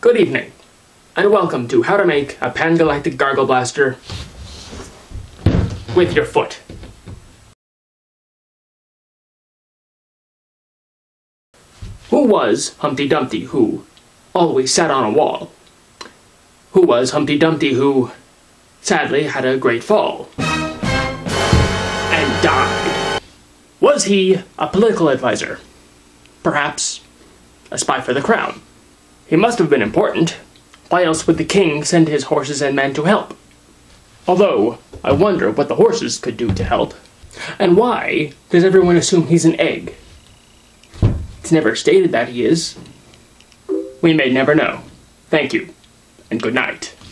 Good evening, and welcome to How to Make a Pan-Galactic Gargle Blaster with your foot. Who was Humpty Dumpty who always sat on a wall? Who was Humpty Dumpty who sadly had a great fall and died? Was he a political advisor? Perhaps a spy for the crown? He must have been important. Why else would the king send his horses and men to help? Although, I wonder what the horses could do to help. And why does everyone assume he's an egg? It's never stated that he is. We may never know. Thank you, and good night.